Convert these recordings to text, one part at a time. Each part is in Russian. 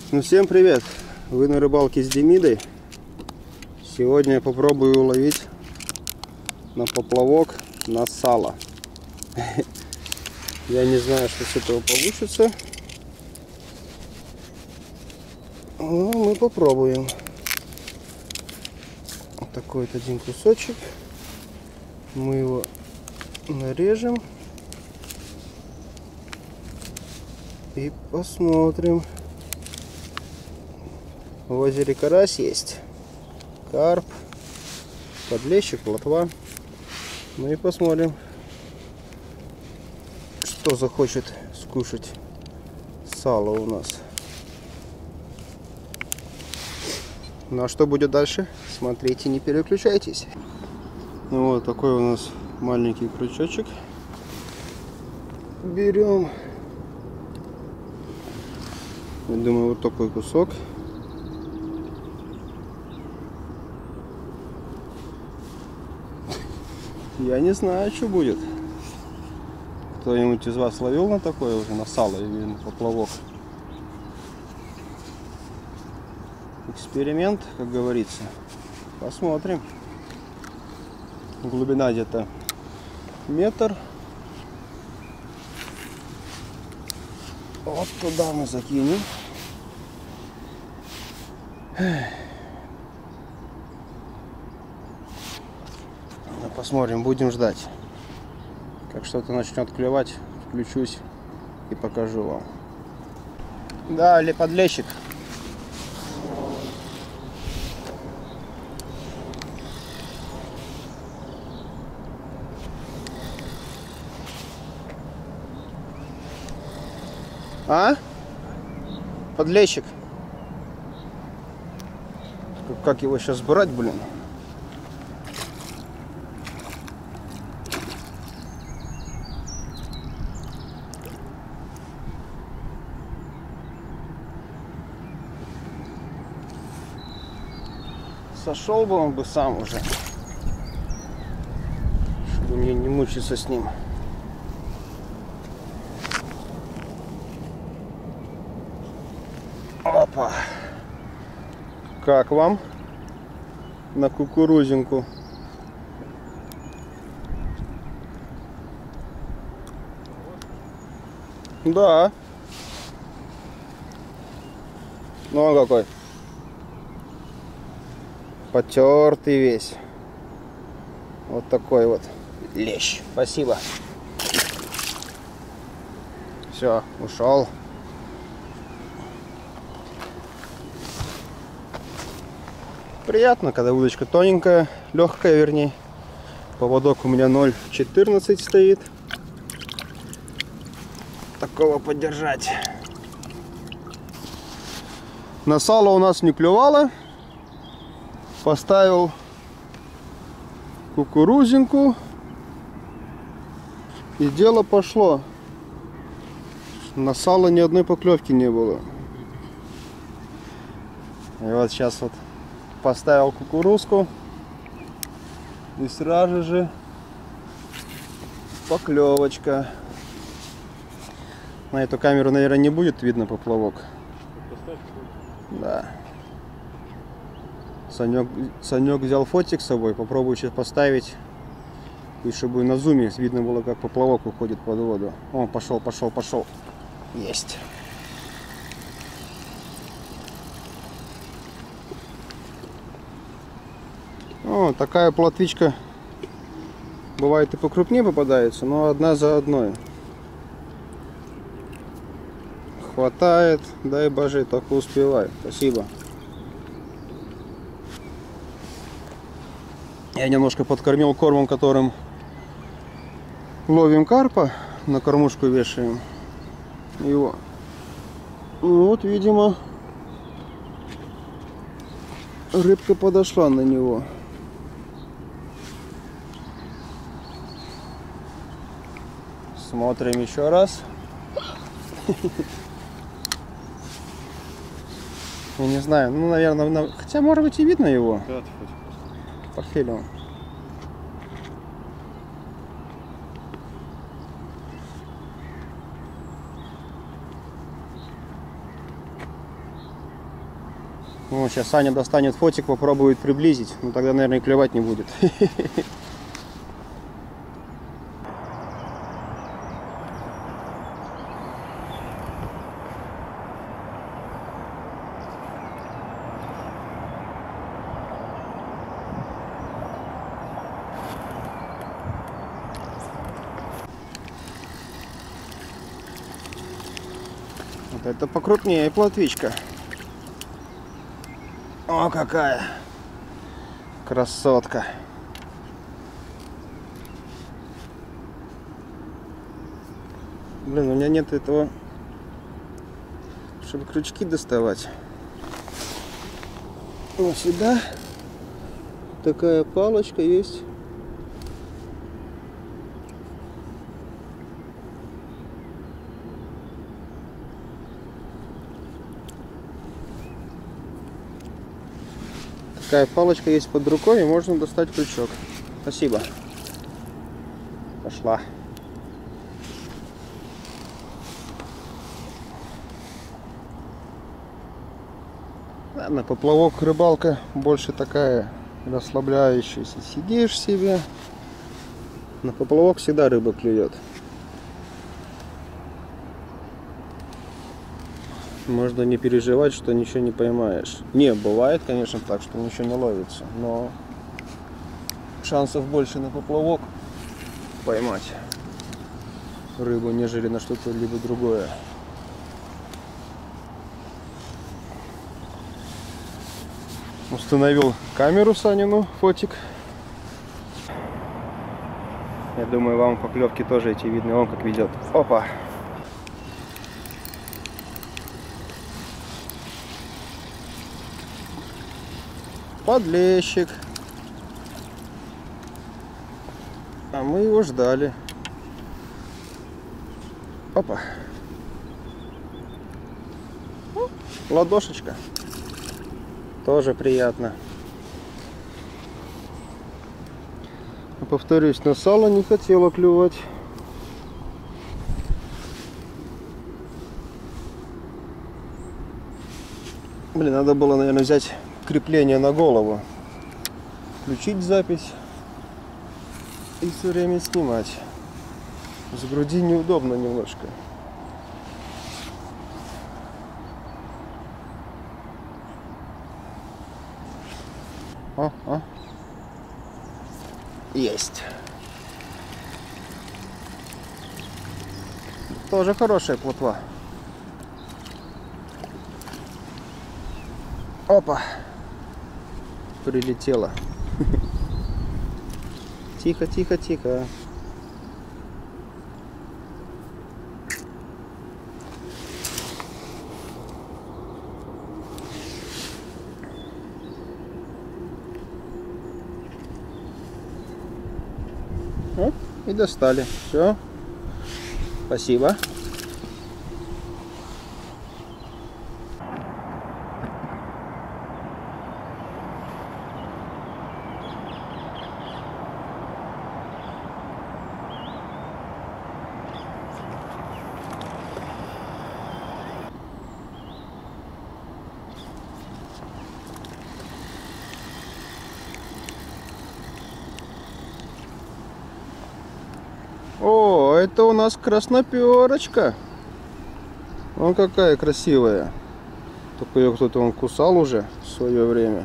Ну, всем привет! Вы на рыбалке с Демидой. Сегодня я попробую уловить на поплавок на сало. Я не знаю, что с этого получится. Но мы попробуем. Вот такой вот один кусочек. Мы его нарежем. И посмотрим. В озере карась есть, карп, подлещик, плотва. Ну и посмотрим, что захочет скушать сало у нас. Ну а что будет дальше? Смотрите, не переключайтесь. Ну вот такой у нас маленький крючочек. Берем. Я думаю, вот такой кусок. Я не знаю, что будет. Кто-нибудь из вас ловил на такое уже, на сало или на поплавок? Эксперимент, как говорится. Посмотрим. Глубина где-то метр. Вот туда мы закинем. Посмотрим, будем ждать. Как что-то начнет клевать, включусь и покажу вам. Да, или подлещик. А? Подлещик. Как его сейчас брать, блин? Сошел бы он бы сам уже, чтобы мне не мучиться с ним. Опа! Как вам на кукурузинку? Да. Ну он какой? Потертый весь. Вот такой вот лещ. Спасибо. Все, ушел. Приятно, когда удочка тоненькая, легкая, вернее. Поводок у меня 0,14 стоит. Такого подержать. На сало у нас не клювало. Поставил кукурузинку, и дело пошло. На сало ни одной поклевки не было. И вот сейчас вот поставил кукурузку, и сразу же поклевочка. На эту камеру, наверное, не будет видно поплавок. Да. Санек взял фотик с собой, попробую сейчас поставить, и чтобы на зуме видно было, как поплавок уходит под воду. О, пошел. Есть. О, такая плотвичка бывает и покрупнее попадается, но одна за одной. Хватает, дай боже, только успевай. Спасибо. Я немножко подкормил кормом, которым ловим карпа, на кормушку вешаем его. Ну вот, видимо, рыбка подошла на него. Смотрим еще раз. Я не знаю, ну, наверное, хотя, может быть, и видно его. Портфелем. Ну, сейчас Саня достанет фотик, попробует приблизить. Ну, тогда, наверное, и клевать не будет. Вот это покрупнее плотвичка. О, какая красотка. Блин, у меня нет этого, чтобы крючки доставать. Ну, сюда такая палочка есть. Такая палочка есть под рукой, и можно достать крючок. Спасибо. Пошла. На поплавок рыбалка больше такая расслабляющаяся. Сидишь себе, на поплавок всегда рыба клюет. Можно не переживать, что ничего не поймаешь. Не, бывает, конечно, так, что ничего не ловится, но шансов больше на поплавок поймать рыбу, нежели на что-то либо другое. Установил камеру Санину, фотик. Я думаю, вам поклевки тоже эти видны. Он как ведет. Опа! Подлещик. А мы его ждали. Опа. Ладошечка. Тоже приятно. Повторюсь, на сало не хотела клювать. Блин, надо было, наверное, взять крепление на голову. Включить запись и все время снимать. С груди неудобно немножко. О. Есть. Тоже хорошая плотва. Опа. Прилетела. Тихо, тихо, тихо. Оп, и достали. Все. Спасибо. О, это у нас красноперочка. Вон какая красивая. Только ее кто-то он кусал уже в свое время.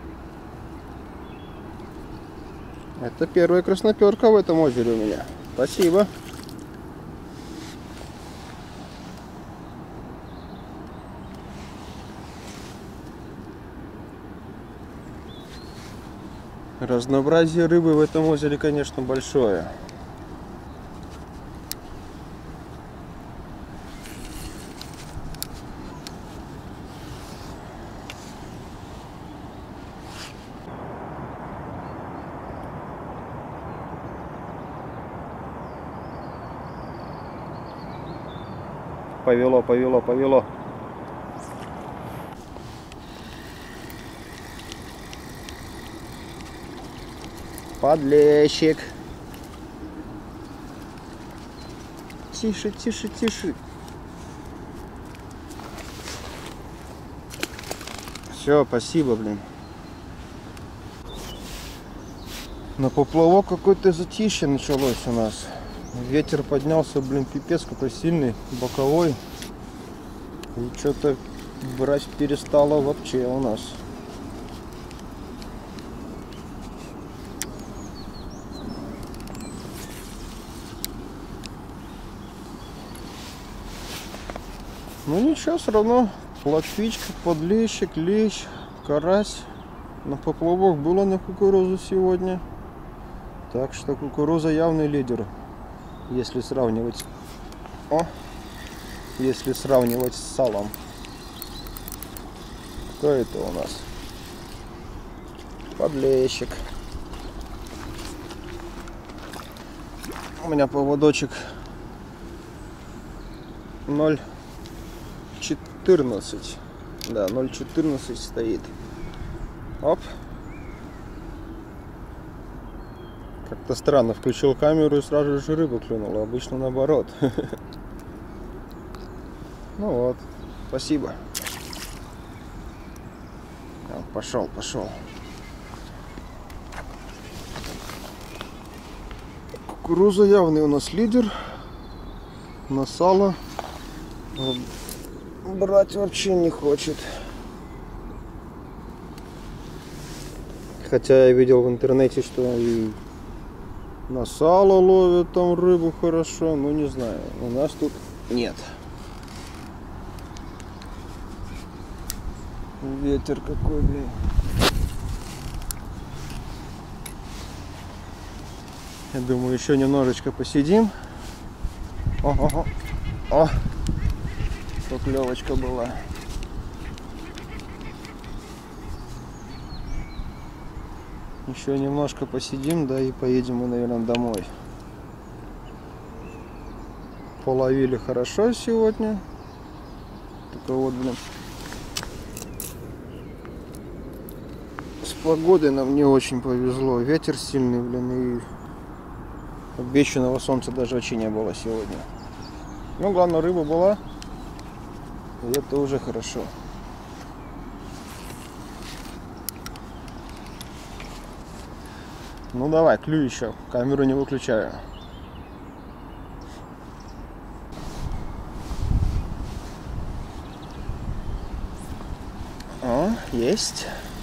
Это первая красноперка в этом озере у меня. Спасибо. Разнообразие рыбы в этом озере, конечно, большое. Повело, повело, повело. Подлещик. Тише, тише, тише. Все, спасибо, блин. На поплавок какой-то затишье началось у нас. Ветер поднялся, блин, пипец какой сильный, боковой. И что-то брать перестало вообще у нас. Ну ничего, все равно плотвичка, подлещик, лещ, карась. На поплавок было на кукурузу сегодня. Так что кукуруза явный лидер. Если сравнивать... Если сравнивать с салом. Кто это у нас? Подлещик. У меня поводочек 0,14. Да, 0,14 стоит. Оп. Как-то странно, включил камеру и сразу же рыба клюнула. Обычно наоборот. Ну вот, спасибо. Пошел. Кукуруза явный у нас лидер. На сало брать вообще не хочет. Хотя я видел в интернете, что и на сало ловят там рыбу хорошо. Ну не знаю, у нас тут нет. Ветер какой, блин. Я думаю, еще немножечко посидим. О, поклевочка была. Еще немножко посидим, да, и поедем мы, наверное, домой. Половили хорошо сегодня. Только вот, блин, с погодой нам не очень повезло. Ветер сильный, блин, и обещанного солнца даже вообще не было сегодня. Ну, главное, рыба была, и это уже хорошо. Ну давай, клюй еще, камеру не выключаю. О, есть.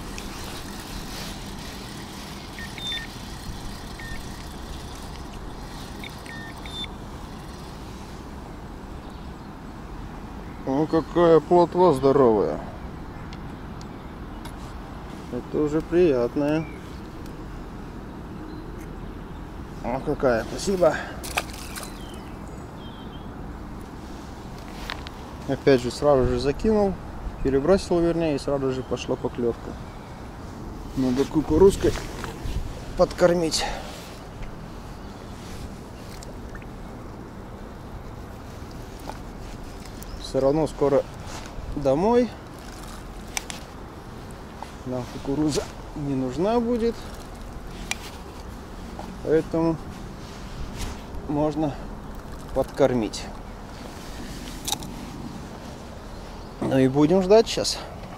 О, какая плотва здоровая. Это уже приятная. О, какая, спасибо. Опять же, сразу же закинул, перебросил, вернее, и сразу же пошла поклевка. Надо кукурузкой подкормить. Все равно скоро домой. Нам кукуруза не нужна будет. Поэтому можно подкормить. Ну и будем ждать сейчас.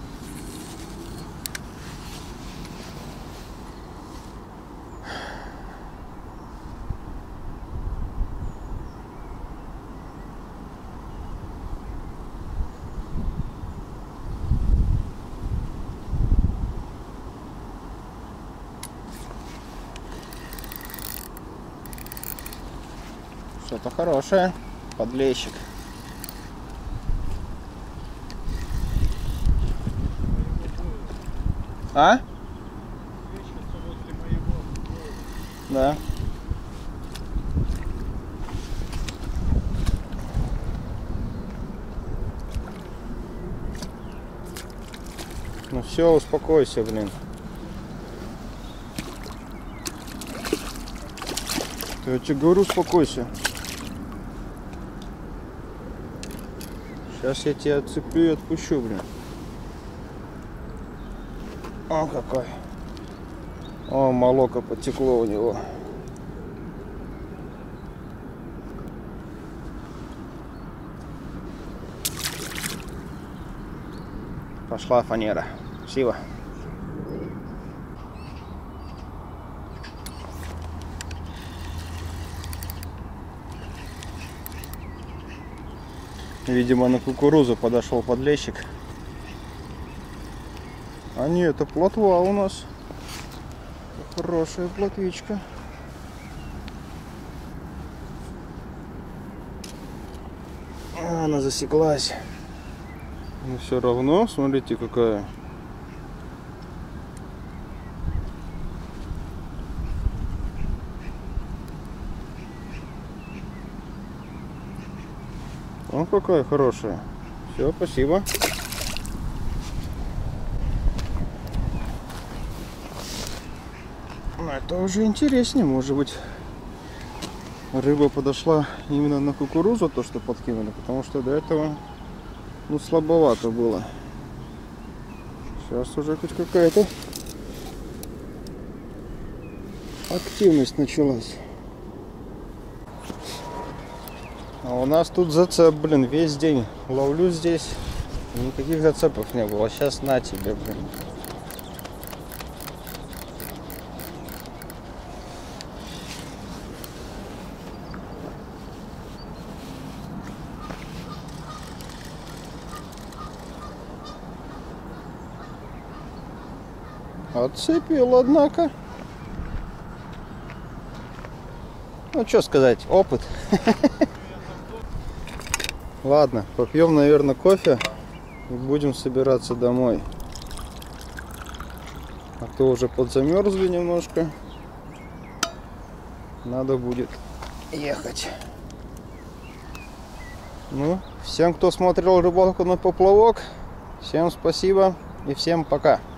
Что-то хорошее. Подлещик. А? Да. Ну все, успокойся, блин. Я тебе говорю, успокойся. Сейчас я тебя отцеплю и отпущу, блин. О, какой. О, молоко потекло у него. Пошла фанера. Спасибо. Видимо, на кукурузу подошел подлещик. А не, это плотва у нас. Хорошая плотвичка. Она засеклась. Но все равно, смотрите, какая. О, какая хорошая. Все, спасибо. Это уже интереснее, может быть, рыба подошла именно на кукурузу, то, что подкинули, потому что до этого, ну, слабовато было. Сейчас уже хоть какая-то активность началась. А у нас тут зацеп, блин, весь день ловлю здесь, никаких зацепов не было. Сейчас на тебе, блин. Отцепил, однако. Ну, что сказать, опыт. Ладно, попьем, наверное, кофе и будем собираться домой. А то уже подзамерзли немножко. Надо будет ехать. Ну, всем, кто смотрел рыбалку на поплавок, всем спасибо и всем пока.